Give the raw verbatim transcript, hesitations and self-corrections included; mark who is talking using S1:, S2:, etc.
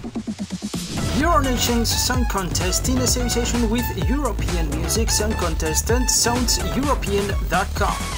S1: EuroNations Song Contest in association with European music song contest and sounds european dot com.